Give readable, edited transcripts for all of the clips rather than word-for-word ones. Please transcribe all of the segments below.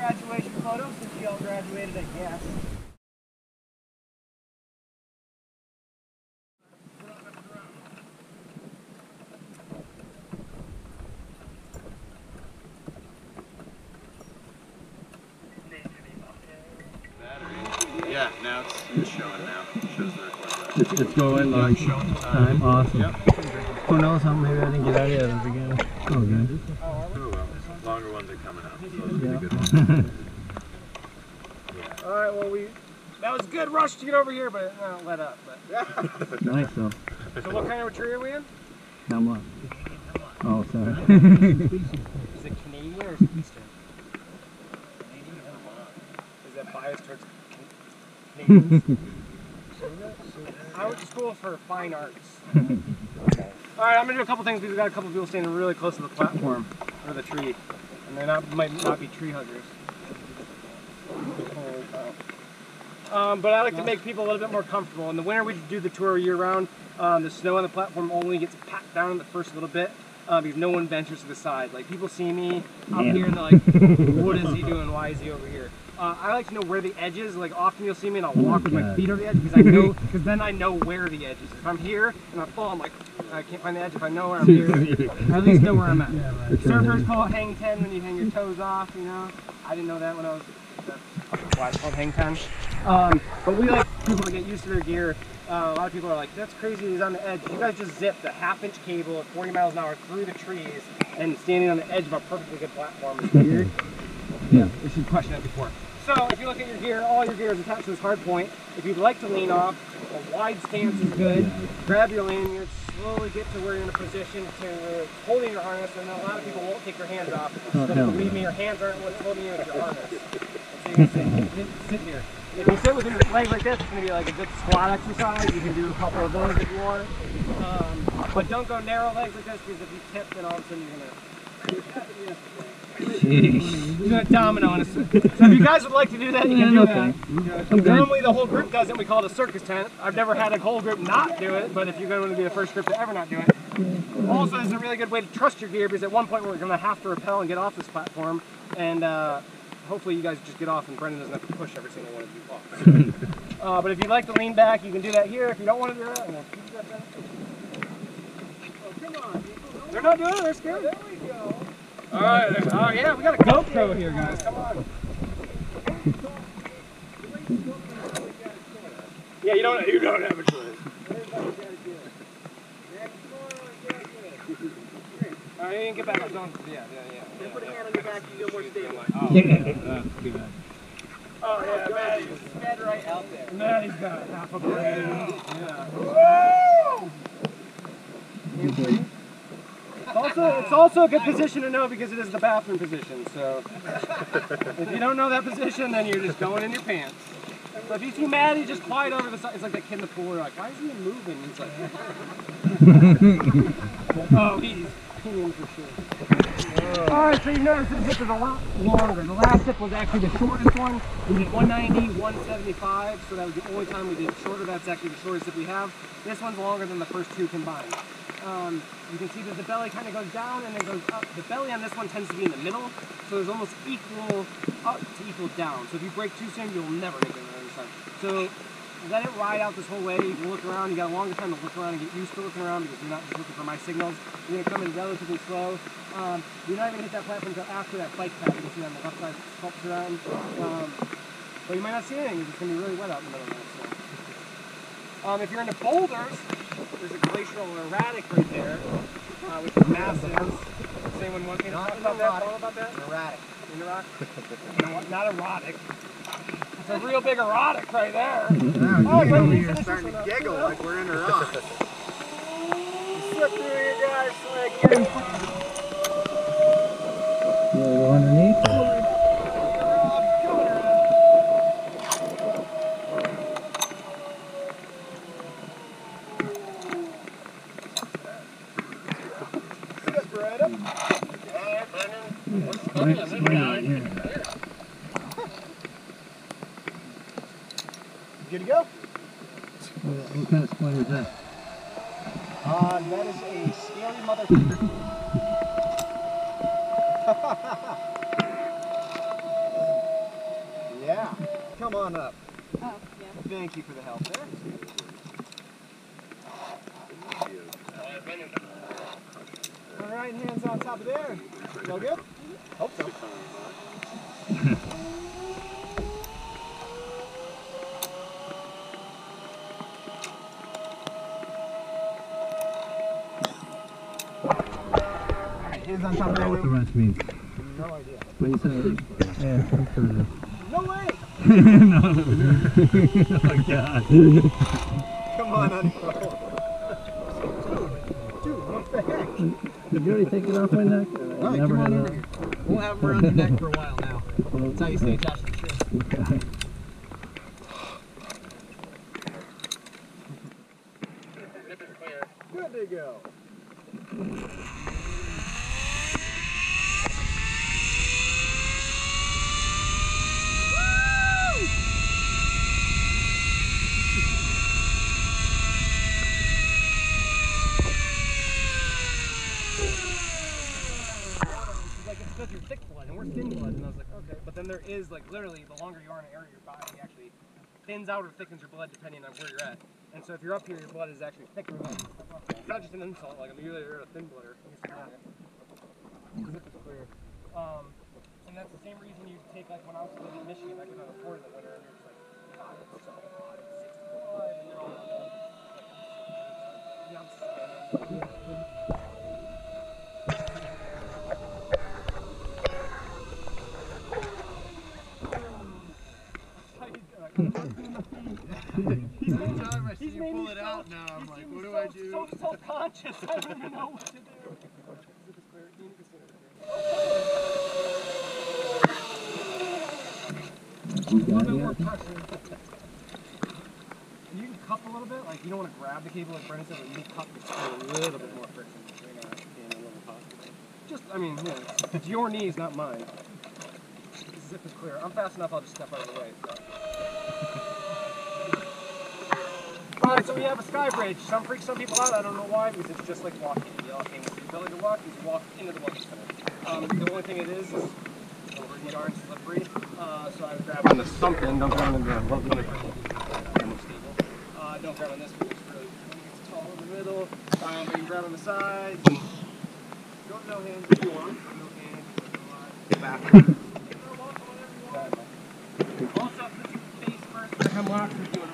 graduation photo since you all graduated, I guess. Yeah, now it's showing now. It shows the record. It's going like time. Awesome. Yep. Who knows how maybe I didn't get out of here at the beginning. Oh, good. Oh well. Longer ones are coming up, so those will be Yeah. good ones. All right, well, that was a good rush to get over here, but it let up. But. Nice though. So what kind of a tree are we in? Hemlock. Oh, sorry. Is it Canadian or is it Eastern? Canadian hemlock. Is that biased towards Canadians? I went to school for fine arts. Alright, I'm going to do a couple things because we've got a couple people standing really close to the platform, or the tree. And they might not be tree huggers. But I like to make people a little bit more comfortable. In the winter we do the tour year round. The snow on the platform only gets packed down in the first little bit because no one ventures to the side. Like people see me up here and they're like, what is he doing? Why is he over here? I like to know where the edge is. Like often you'll see me and I'll walk with my feet over the edge because then I know where the edge is. If I'm here and I fall, I'm like, I can't find the edge. If I know where I'm here, I at least know where I'm at. Surfers call it hang 10 when you hang your toes off, you know. I didn't know that when I was, that's why it's called hang 10. But we like people to get used to their gear. A lot of people are like, that's crazy, he's on the edge. You guys just zipped a half-inch cable at 40 miles an hour through the trees and standing on the edge of a perfectly good platform is weird. Yeah, you should question that before. So if you look at your gear, all your gear is attached to this hard point. If you'd like to lean off, a wide stance is good. Grab your lanyard, slowly get to where you're in a position to holding your harness, and a lot of people won't take their hands off. But believe me, your hands aren't what's holding you with your harness. So you can sit here. If you sit with your legs like this, it's going to be like a good squat exercise. You can do a couple of those if you want. But don't go narrow legs like this because if you tip, then all of a sudden you're going to domino in a So if you guys would like to do that, you can do that. Normally the whole group does it. We call it a circus tent. I've never had a whole group not do it, but if you're going to be the first group to ever not do it. Also, it's a really good way to trust your gear because at one point we're going to have to rappel and get off this platform. And hopefully you guys just get off and Brendan doesn't have to push every single one of you off. But if you'd like to lean back, you can do that here. If you don't want to do that, we'll keep that back. Oh, come on. They're not doing it. They're scared. There we go. All right. Oh, yeah. We got a GoPro here, guys. Come on. Yeah, you don't have a choice. All right, you can get back up. Yeah. Put a hand on your back, you feel more stable. Oh, that's good. Oh, yeah, Maddie's right out there. Maddie's got half a brain. Yeah. Woo! It's also a good position to know because it is the bathroom position, so if you don't know that position, then you're just going in your pants. So if you see Maddie just quiet over the side, it's like that kid in the pool, you're like, why is he moving? It's like, oh, he's peeing for sure. Alright, so you notice the zip is a lot longer. The last zip was actually the shortest one. We did 190, 175, so that was the only time we did shorter. That's actually the shortest zip we have. This one's longer than the first two combined. You can see that the belly kind of goes down and then goes up. The belly on this one tends to be in the middle, so there's almost equal up to equal down. So if you break too soon, you'll never make it on the other side. So let it ride out this whole way. You can look around. You got a longer time to look around and get used to looking around because you're not just looking for my signals. You're going to come in relatively slow. You're not even going to hit that platform until after that bike path you can see on the left side sculpts around. But you might not see anything because it's going to be really wet out in the middle of that. So. If you're into boulders, there's a glacial erratic right there, which is massive. Does anyone want me to talk about that? All about that? Erratic. Erratic? Not erotic. It's a real big erotic right there. Wow, you over here starting to giggle like we're in a rock. Slip through your guys' leg here. You want to go underneath? Good to go? What kind of spline is that? That is a scary motherfucker. come on up. Oh, yeah. Thank you for the help there. All right, hands on top of there. All good? Hope so. Hands on top of What the there. wrench means. No idea. What you said? Yeah, that's what it is. No way! No. Oh God. Come on, Uncle. Dude, what the heck? Did you already take it off my neck? All right, come on over here. We'll have them around your neck for a while now. That's how you stay attached to the tree. Good to go. Like it's because you're thick blood and we're thin blood, and I was like, okay. But then there is like literally the longer you are in an area of your body actually thins out or thickens your blood depending on where you're at. And so if you're up here, your blood is actually thicker. It's not just an insult. Like you're a thin blooder. Zip is clear. And that's the same reason you take like when I was living in Michigan, I could not afford in the winter, and you're just like, God, it's so hot, it's 65, and you're all like, yeah, I'm He's made me out now. I'm like, what do I do? So self-conscious. I don't even know what to do. Zip is clear. You need to sit over there. A little bit more pressure. And you can cup a little bit. Like you don't want to grab the cable like Brendan said, but you can cup just a little bit more friction. So you're not being a little possible. Just, I mean, you know, it's your knees, not mine. Zip is clear. I'm fast enough. I'll just step out of the way. So. Alright, so we have a sky bridge. Some freaks some people out, I don't know why, because it's just like walking. The only thing is the ability to walk is walk into the walking center. The only thing it is over darn slippery. So I would grab on the something, don't grab on the almost stable. Don't grab on this because it's really it's tall in the middle. But you can grab on the sides. Don't no hands if you want. No hands, get back. Also, put your face first, come walk and do it.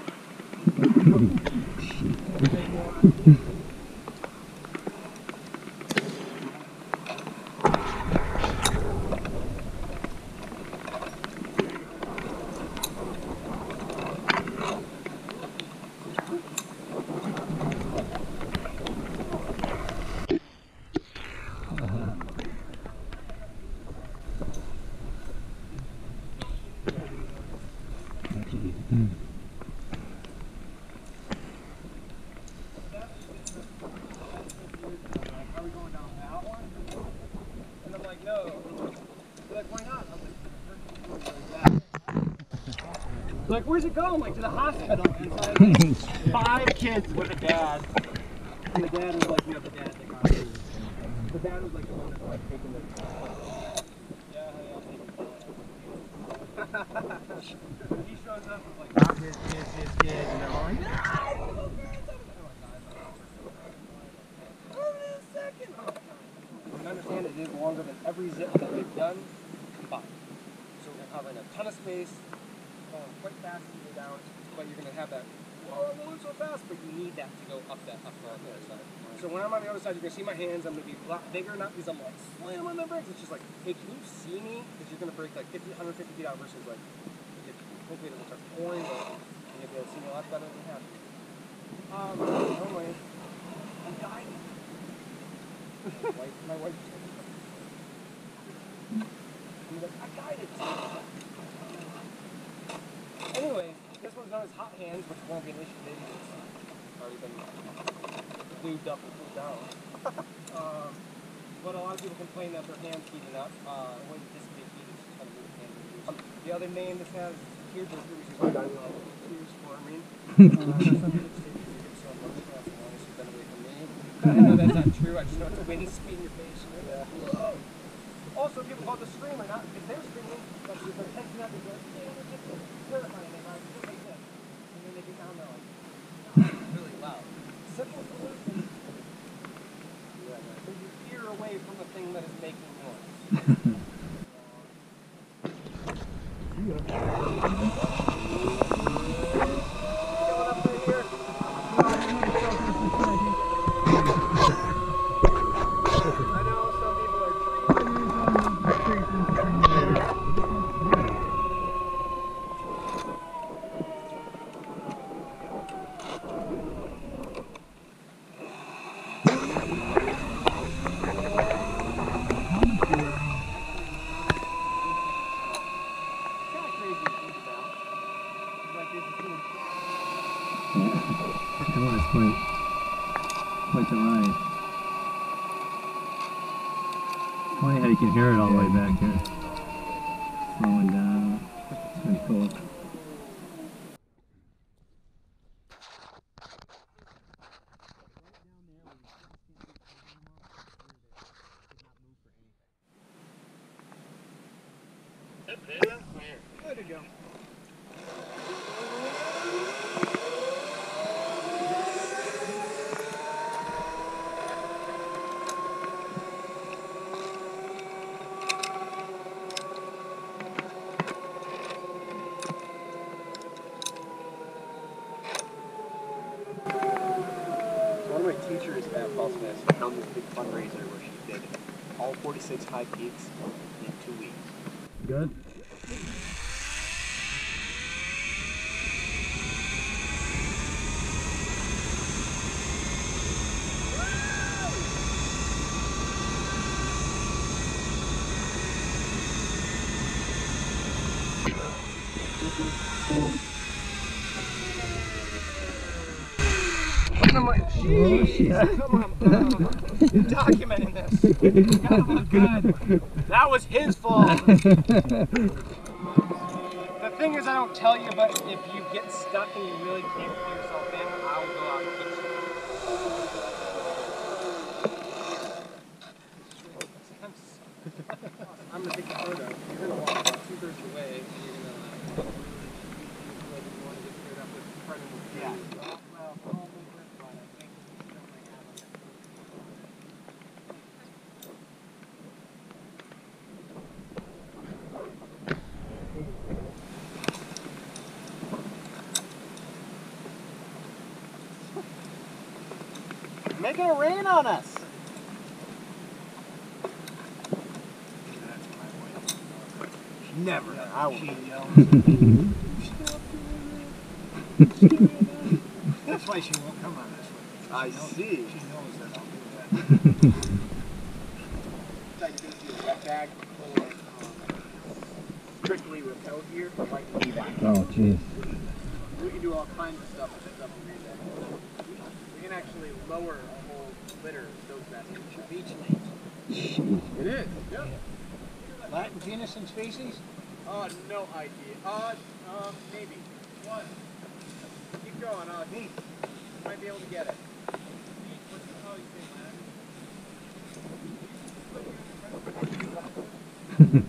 Like, where's it going? Like, to the hospital. And so I had 5 kids with a dad. And the dad was like, you know, the dad that got it. The dad was like the one that was like taking the... Yeah, honey, I'll take it. He shows up with like, not his kid, and they're all like, no! Hold it a second! And understand it is longer than every zip that we've done combined. So we're covering a ton of space. Going quite fast as you go down, but you're going to have that, whoa, I'm going so fast, but you need that to go up that up on the other side. So when I'm on the other side, you're going to see my hands, I'm going to be a lot bigger, not because I'm like, slam on the brakes, it's just like, hey, can you see me? Because you're going to break like 150 feet out versus like, hopefully it doesn't start pouring, but you'll be able to see me a lot better than you have. Anyway, I'm dying. My wife just I'm like, I died it. Anyway, this one's known as hot hands, which won't be an issue today because it's already been lubed up and cooled down. But a lot of people complain that their hands heating up. When it dissipate heat, it's just kind of moving hands. The other name this has, tears for tears forming. Some people just say tears so much, that's the longest you've been away from me. I know that's not true, I just know it's a wind speed in your face. Yeah. Also, people call it the screamer, not because they're screaming, but because they're tensing up and going, terrifying. Quite the ride. Funny how you can hear it all the way back here. Slowing down. It's pretty cool. There you go. One of my teachers at Paul Smith found this big fundraiser where she did all 46 high peaks in 2 weeks. Good? And I'm like, jeez, come on, documenting this. Oh my God, that was his fault. The thing is, I don't tell you, but if you get stuck and you really can't pull yourself in, I'll go out and fix you. I'm gonna take a photo. You're gonna walk about 2/3 your way, and you're gonna like you want to get paired up with front of the Yeah. Well, probably first one. I think you don't like have them. Making it rain on us. Never. I will. That's why she won't come on this one. I see. She knows that I'll do that. I can do a wet bag full of strictly repel gear for like evac. Oh, jeez. We can do all kinds of stuff with this up in Green Bay. We can actually lower a whole litter of those vessels. Beach lanes. It is. Yep. Latin genus and species? No idea. Maybe. What? Keep going. Neat. Might be able to get it. What's the how you say Latin?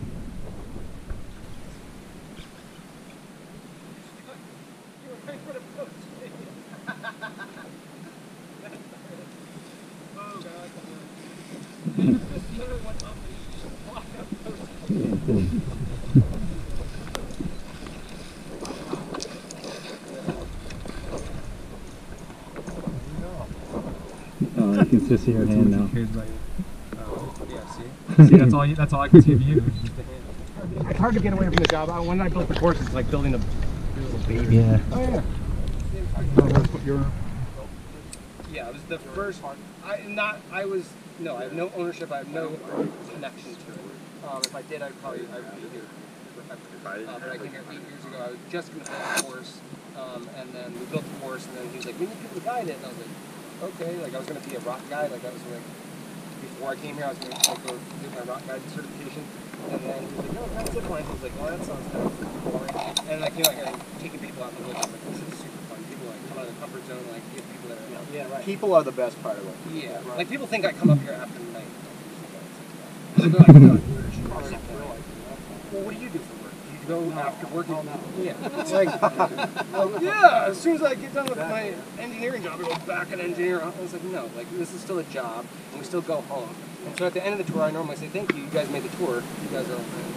Oh, you can just see her hand now. Yeah, see, that's all I can see of you. It's hard to get away from the job. When I built the course, it's like building a little baby. Yeah. Oh, yeah. That's what you're... Yeah, it was the first. I have no ownership. I have no connection to it. If I did, I'd be here forever. But I came here 8 years ago. I was just going to build the course, and then we built the course, and then he was like, "We need people to guide it," and I was like, "Okay." Like I was going to be a rock guide. Like that was like before I came here, I was going to go do my rock guide certification, and then he was like, "No, kind of zip lines." I was like, "Well, that sounds kind of boring." And like taking people out in the woods, I'm like, "This is super fun." People like come out of the comfort zone, like get people that are right. People are the best part of it. Yeah, right. Like people think I come up here after night. So they're like, "No, well, what do you do for work? Do you go after work? Yeah. It's like, yeah, as soon as I get done with my engineering job, I go back and engineer. I was like, no, like this is still a job, and we still go home. And so at the end of the tour, I normally say, thank you, you guys made the tour. You guys are, we'll see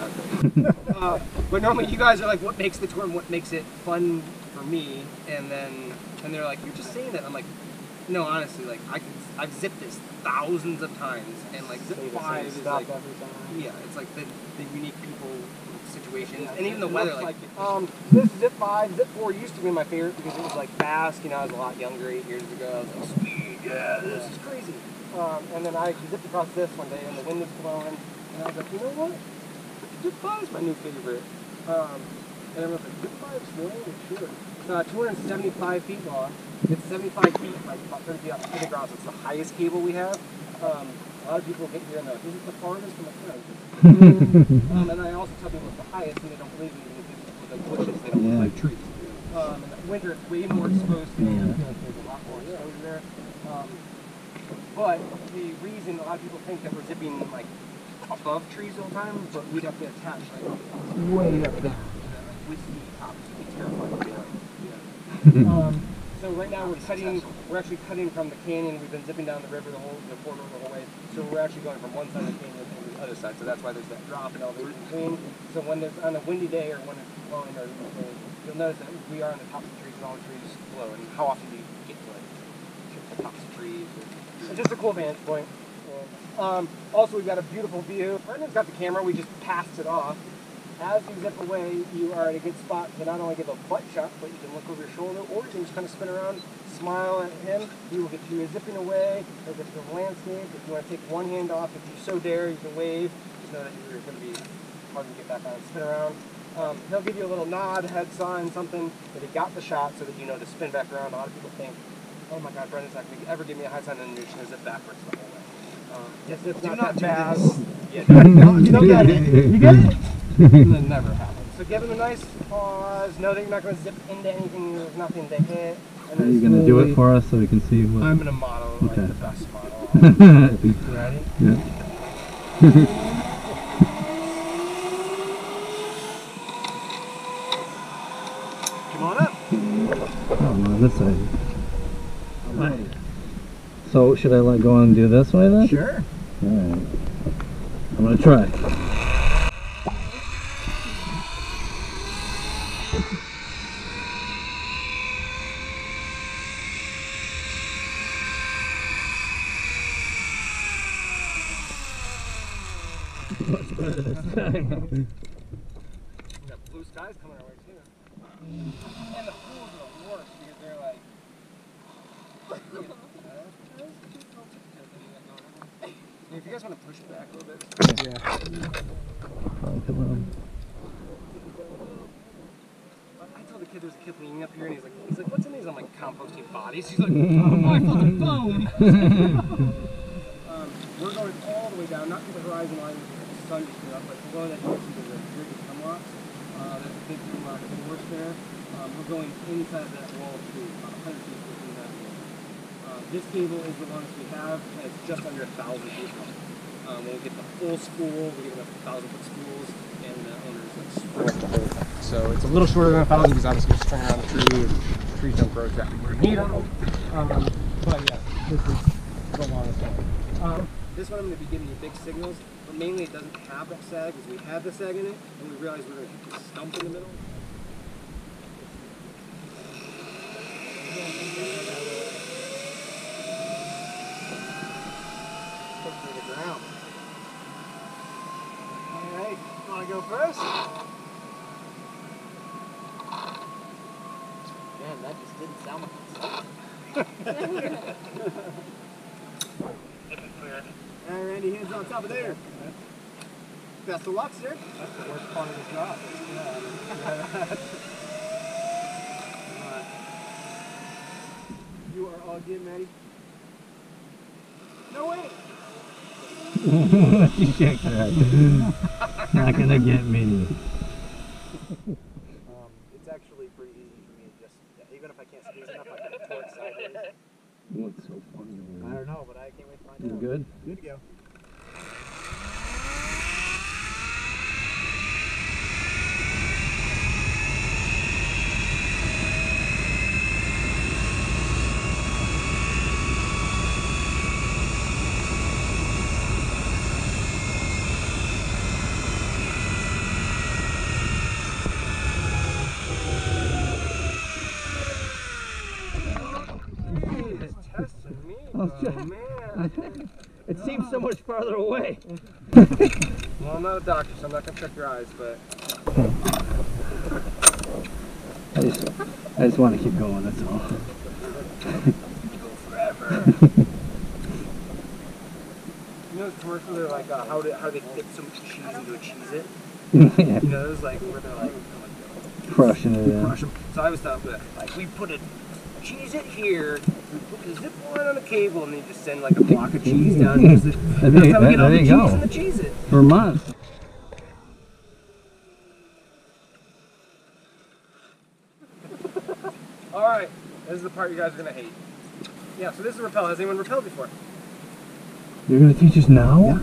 But normally you guys are like, what makes the tour and what makes it fun for me? And they're like, you're just saying that. I'm like, no, honestly, like I've zipped this thousands of times, and like Zip 5 is like, yeah, it's like the unique people situations, and even the weather. Like, this Zip 5, Zip 4 used to be my favorite because it was like fast. You know, I was a lot younger 8 years ago. I was like, sweet, yeah, this is crazy. And then I zipped across this one day, and the wind was blowing, and I was like, you know what? Zip 5 is my new favorite. And everyone's like, Zip 5 is really sure. 275 feet long. It's 75 feet, like about 30 feet off the ground, so it's the highest cable we have. A lot of people get here and they're like, this is the farthest from the ground. And I also tell people it's the highest, and they don't believe me because with like bushes, they don't look like trees. In the winter, it's way more exposed to me. I feel like there's a lot more exposure there. But the reason a lot of people think that we're zipping like above trees all the time, but we'd have to attach like way up there. With the top, it's terrifying. So right now we're actually cutting from the canyon. We've been zipping down the river the corridor the whole way. So we're actually going from one side of the canyon to the other side. So that's why there's that drop in elevation between. So when there's on a windy day or when it's blowing or anything, you'll notice that we are on the tops of trees and all the trees blow. And how often do you get to like the tops of trees? It's just a cool vantage point. Also, we've got a beautiful view. Brendan's got the camera. We just passed it off. As you zip away, you are at a good spot to not only give a butt shot, but you can look over your shoulder, or you can just kind of spin around, smile at him. You will get to your zipping away, or get to the landscape. If you want to take one hand off, if you so dare, you can wave. Just know that you're going to be hard to get back on and spin around. He'll give you a little nod, head sign, something that he got the shot so that you know to spin back around. A lot of people think, oh my God, Brendan's not going to ever give me a high sign, and you're just going to zip backwards the whole way. Yes, it's not that bad. Yeah, you don't get it. You get it? That never happens. So give him a nice pause. Know that you're not going to zip into anything. There's nothing to hit. And Are you going to do it for us so we can see what? I'm going to model like the best model. You ready? Yeah. Come on up. Oh, on this side. Right. So should I let go and do this way then? Sure. Alright. I'm going to try. Much better this time. We got blue skies coming our way too. And the pools are the worst because they're like. If you guys want to push it back a little bit. Yeah. Oh, come on. I told the kid there's a kid cleaning up here and he's like, what's in these? I'm like, composting bodies. He's like, oh my fucking phone. We're going all the way down, not to the horizon line because the sun just came up, but below that you can see there's a series of hemlocks. There's a big hemlock forest there. We're going inside that wall too, about 100 feet within that wall. This cable is the longest we have, and it's just under 1,000 feet long. We'll get the full spool, we're giving us 1,000-foot spools, and the owner's like spool the whole thing. So it's a little shorter than 1,000 because obviously it's turning around the tree, and trees don't grow exactly where you need them. But yeah, this is the longest one. This one I'm going to be giving you big signals, but mainly it doesn't have that sag because we had the sag in it, and we realized we were going to hit the stump in the middle. Through the ground. Alright, want to go first? Man, that just didn't sound like Alright, Randy, hands on top of there. Best of luck, sir. That's the worst part of the job. You are all good, Maddie. No way! You can't crack. Not gonna get me. It's actually pretty easy for me to just, even if I can't squeeze enough, I can torque sideways. You look so funny. I don't know, but I can't wait to find You out. good? Good to go. man. It seems so much farther away. Well, I'm not a doctor, so I'm not gonna check your eyes, but I just want to keep going, that's all. go forever. You know the commercials are like, how do they fit so much cheese into a Cheez-It? Yeah. You know, those like where they're like Crushing it, yeah. crush 'em. So I always thought that, like, we put a Cheez-It here, we put the zip line on the cable, and they just send like a block of cheese down. That's how we get all the cheese in the Cheez-It. Vermont. Alright, this is the part you guys are gonna hate. Yeah, so this is rappel. Has anyone rappelled before? You're going to teach us now?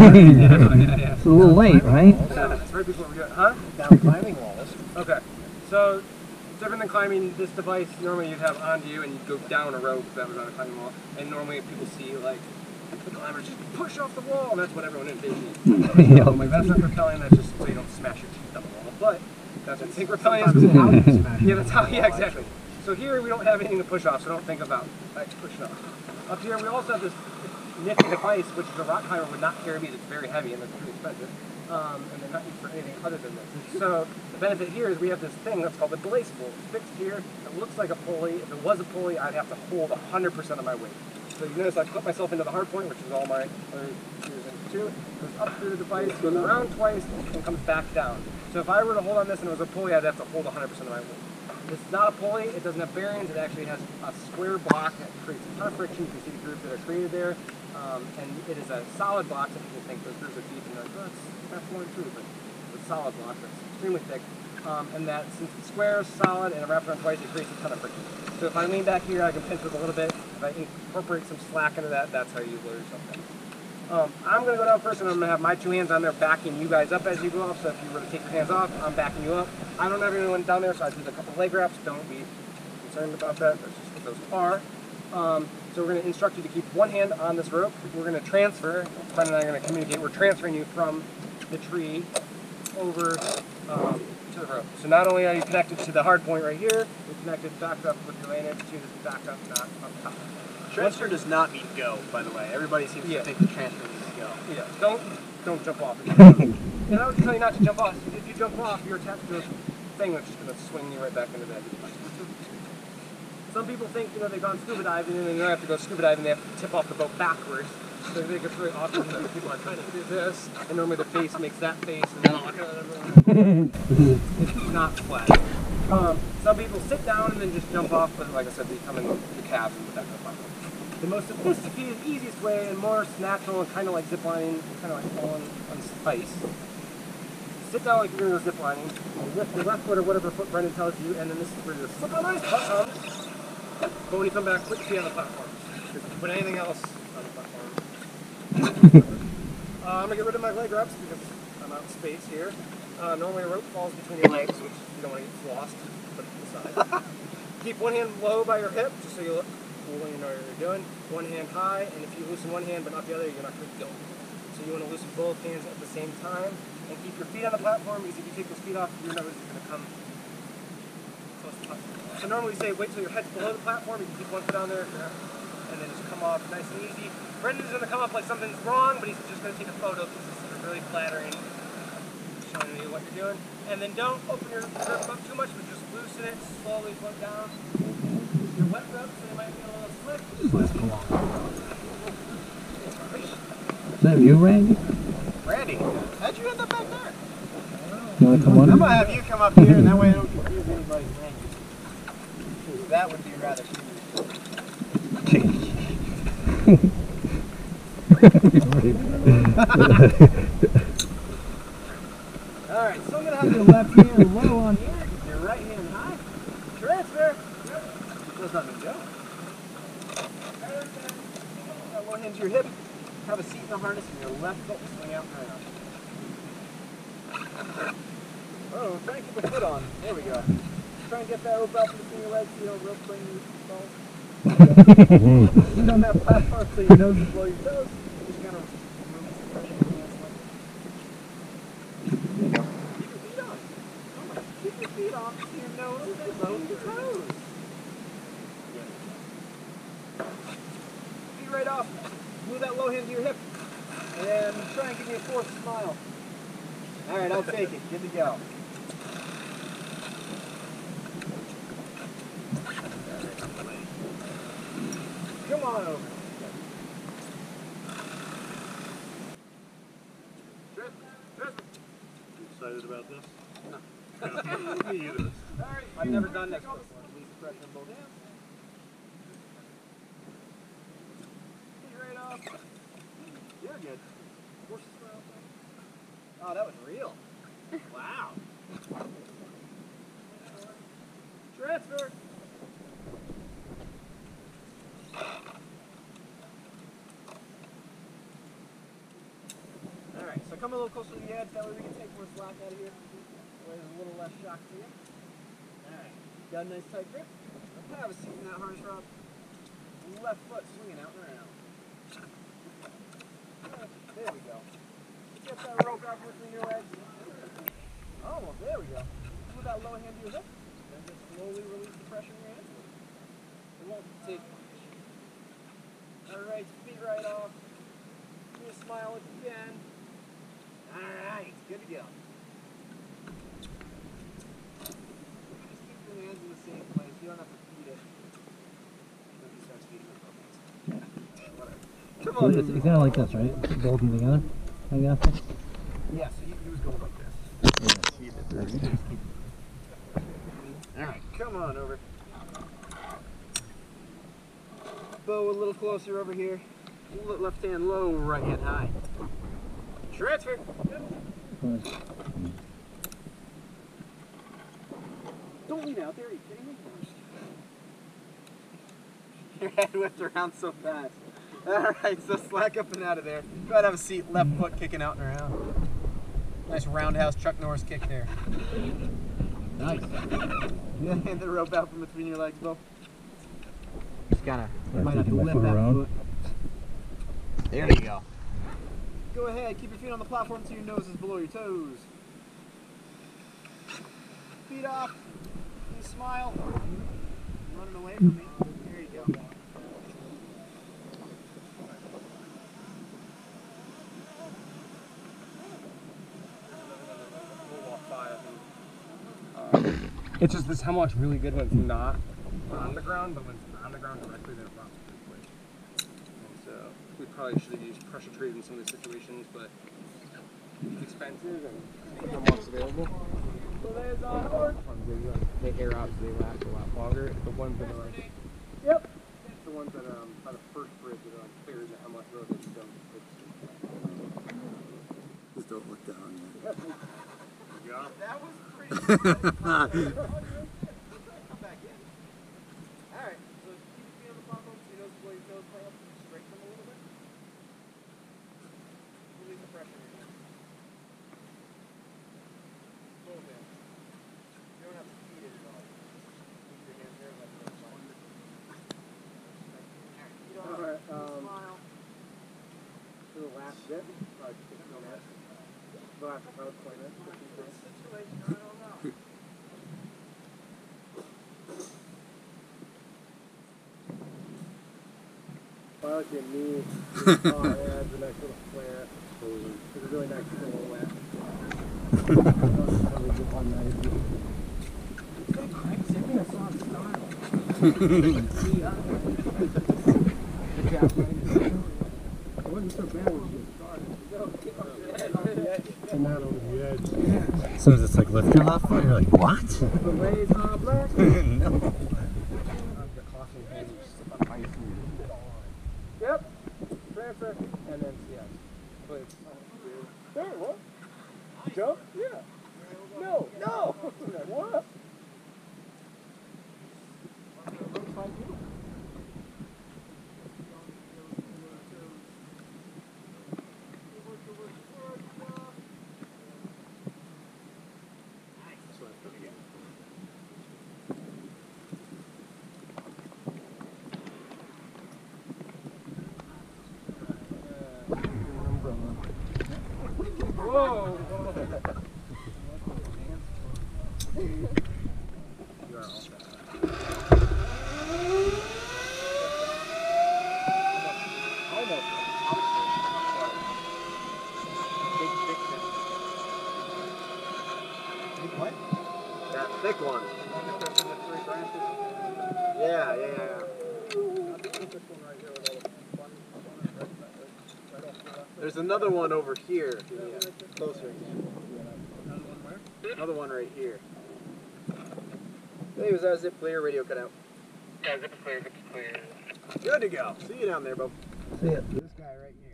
Yeah. It's a little late, right? It's right before we do it. Huh? Down climbing walls. Okay. So, different than climbing this device, normally you'd have onto you and you'd go down a rope that was on a climbing wall. And normally people see, like, the climbers just push off the wall, and that's what everyone envisions. Yeah. So, like, that's not rappelling, that's just so you don't smash your teeth on the wall. But, that's what I think rappelling is. Sometimes how you smash Yeah, that's how, yeah, exactly. So here we don't have anything to push off, so don't think about like pushing off. Up here we also have this nifty device, which is a rock climber would not carry because it's very heavy and it's pretty expensive. And they're not used for anything other than this. So the benefit here is we have this thing that's called the belay spool. It's fixed here. It looks like a pulley. If it was a pulley, I'd have to hold 100% of my weight. So you notice I put myself into the hard point, which is all my other gears into two. Goes up through the device, goes around twice, and comes back down. So if I were to hold on this and it was a pulley, I'd have to hold 100% of my weight. This is not a pulley, it doesn't have bearings, it actually has a square block that creates a ton of friction. You can see the grooves that are created there. And it is a solid block. Some people think those grooves are deep and they're like, oh, it's flowing through, but it's a solid block that's extremely thick. And that since it's square, solid, and wrapped around twice, it creates a ton of friction. So if I lean back here, I can pinch with a little bit. If I incorporate some slack into that, that's how you lower yourself down. I'm going to go down first, and I'm going to have my two hands on there backing you guys up as you go up. So if you were to take your hands off, I'm backing you up. I don't have anyone down there, so I did a couple leg wraps. Don't be concerned about that. That's just what those are. So we're going to instruct you to keep one hand on this rope. We're going to transfer. Fred and I are going to communicate. We're transferring you from the tree over to the rope. So not only are you connected to the hard point right here, you're connected back up with your lanyard to this back up knot on top. Transfer does not mean go, by the way. Everybody seems to think the transfer means go. Yeah, don't jump off. And I would tell you not to jump off. If you jump off, you're attached to a thing that's just going to swing you right back into that. Some people think, they've gone scuba diving and then they have to go scuba diving, they have to tip off the boat backwards. So they think it's really awkward when people are trying to do this, and normally the face makes that face, and then look at everyone. It's not flat. Some people sit down and then just jump off, but like I said, they come in the cabs and put that kind of platform. The most sophisticated, easiest way, and more natural, and kind of like ziplining, kind of like falling on ice. Sit down like you're going to go ziplining, and lift your left foot or whatever foot Brendan tells you, and then this is where the slip on ice butt comes. But when you come back, put your feet on the platform. If you put anything else on the platform. I'm going to get rid of my leg wraps because I'm out of space here. Normally a rope falls between your legs, which you don't want to get lost. Put it to the side. Keep one hand low by your hip, just so you look cool when you know what you're doing. One hand high, and if you loosen one hand but not the other, you're not going to go. So you want to loosen both hands at the same time. And keep your feet on the platform, because if you take those feet off, your nose is going to come close to the platform. So normally we say wait till your head's below the platform, you can keep one foot on there, and then just come off nice and easy. Brendan's going to come up like something's wrong, but he's just going to take a photo because this is really flattering, showing you what you're doing. And then don't open your grip up too much, but just loosen it, slowly float down. Your wet rope, so they might be a little slick. Just go on. Is that you, Randy? Randy, how'd you end up back there? You want to come on? I'm going to have you come up here, and that way I don't confuse anybody's language. That would be rather Alright, so I'm going to have your left hand low on here, your right hand high. Transfer. That's not a joke. One hand to your hip. Have a seat in the harness and your left foot will swing out and around. Oh, try and keep a foot on. There we go. Try and get that rope out between your legs so you don't rope bring you fall. Sit on that platform so your nose is below your toes. Just kind of remove some pressure from the ass. Keep your feet on. Come on. Keep your feet off so your nose is below your toes. Feet right off, move that low hand to your hip, and try and give me a forced smile. All right, I'll take it. Good to go. Come on over. You excited about this? No. Me either. All right. I've never done this before. Release the pressure in both hands. Feet right off. You're good. Force the smile. Oh, that was real. Wow. Transfer. All right, so come a little closer to the edge. That way we can take more slack out of here. There's a little less shock to you. All right, got a nice tight grip. Have a seat in that harness rod. Left foot swinging out and around. There we go. Get that rope out from between your legs. Oh, well, there we go. Move that low hand to your hip. And just slowly release the pressure in your hands. It won't take much. Alright, feet right off. Give me a smile if you can. Alright, good to go. Just keep your hands in the same place. You don't have to feed it. Then you start feeding it. Whatever. Come on. It's kind of like this, right? Bolting together, I guess. Yeah, so you was going like this. Alright, come on over. Bow a little closer over here. Left hand low, right hand high. Transfer. Don't lean out there, are you kidding me? Your head whipped around so fast. Alright, so slack up and out of there. Go ahead and have a seat, left foot kicking out and around. Nice roundhouse Chuck Norris kick there. Nice. You gotta hand the rope out from between your legs, Bill. Just gotta, might have to lift that foot. There you go. Go ahead, keep your feet on the platform so your nose is below your toes. Feet off. You smile. Running away from me. There you go. It's just this how much really good when it's not on the ground, but when it's on the ground directly, then it drops pretty quick. And so we probably should have used pressure treat in some of these situations, but it's expensive and not much available. So there's on board. They air out, so they last a lot longer. The ones that are, Yep. the ones that are on the first bridge that are clear to how much road they just don't. Just don't look down That was pretty good. Come back in. Alright, so keep your feet on the platform so your nose below your toes, probably straighten them a little bit. Release the pressure in your hands. Both hands. You don't have to feed it at all. Keep your hands there, let it go. Alright, smile. For the last bit, probably just take it on that. The last about 20 minutes, 15 minutes. Situation, I don't know. I like your knee, your paw adds a nice little flare. It's a really nice silhouette. It wasn't so bad when you started. And not over the edge. So it's like lift your left foot. You're like, what? The waves are black. No. The caution hand, you slip on ice and yep. Transfer. And then, yeah. But it's, there, what? Jump? Yeah. No. No. What? Whoa! You are all set. What? That thick one. Yeah. There's another one over here. Closer again. Another one right here. Hey, was that a zip clear? Radio cut out. Yeah, zip clear. Good to go. See you down there, Bo. See ya. This guy right here.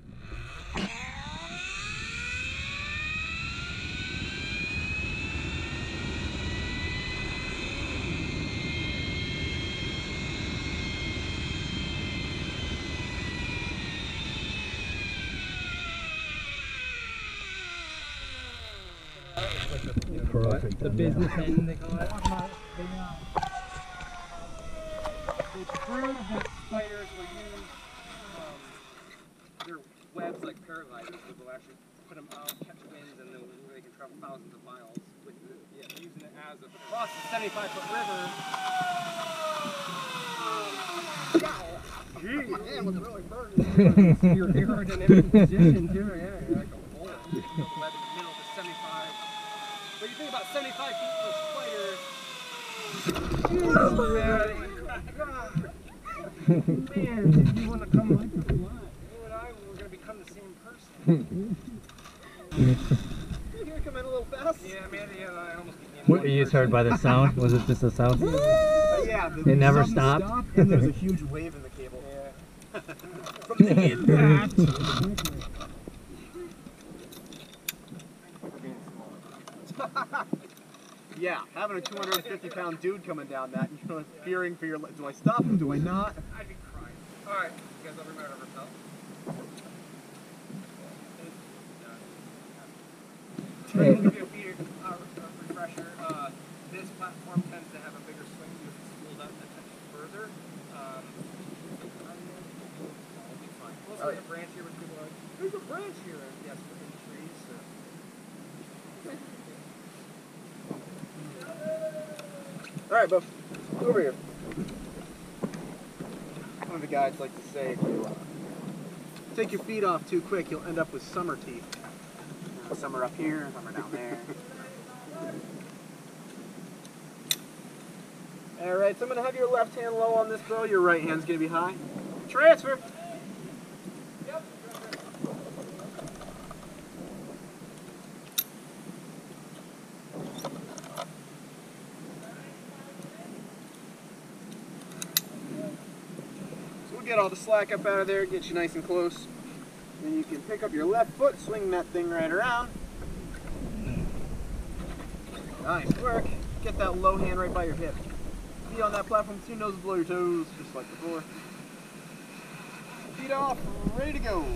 Perfect. The business end, they call it. They proved that spiders will use their webs like paragliders, so they'll actually put them out, catch winds, and then they can travel thousands of miles with using it as a across the 75-foot river. Man, with the really bird. You're aerodynamic position too, yeah, you're like a bull. Web in the middle of the 75. But you think about 75 feet for a spider. Man, you want to come like a fly. You and I, we're going to become the same person. You gonna come in a little fast? Yeah, man, I almost became What, one you just heard by the sound? Was it just a sound? Yeah. It never sudden stopped? stop, and there's a huge wave in the cable. Yeah. From the impact. Yeah, having a 250-pound dude coming down that, and you're fearing for your life. Do I stop him? Do I not? I'd be crying. Alright, you guys ever met over felt? To give you a refresher, this platform tends to have a bigger swing because it's spooled up that touches further. It'll be fine. Plus, we have a branch here, which people are like, there's a branch here. And yes, we're in the trees, so. Alright, Buff. Over here. One of the guys like to say, if you take your feet off too quick, you'll end up with summer teeth. Some are up here, some are down there. Alright, so I'm going to have your left hand low on this bow, your right hand's going to be high. Transfer! Get all the slack up out of there, get you nice and close. Then you can pick up your left foot, swing that thing right around. Nice work. Get that low hand right by your hip. Feet on that platform, 2 noses below your toes, just like before. Feet off, ready to go.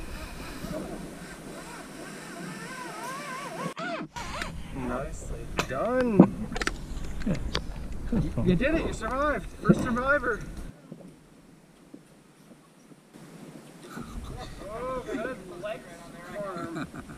Nicely done. You did it, you survived. First survivor. Oh, good leg arm.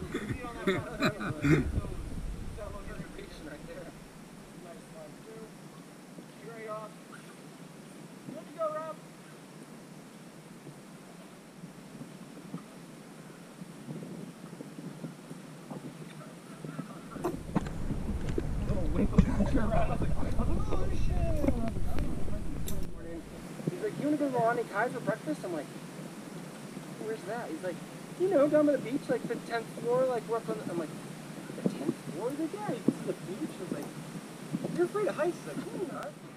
He's like, you want to go to Lonnie Kai for breakfast? I'm like, where's that? He's like, you know, down by the beach, like the 10th floor, like we're up on the, I'm like, the 10th floor? He's like, yeah, this is the beach. I was like, you're afraid of heights? He's like, no, you're not.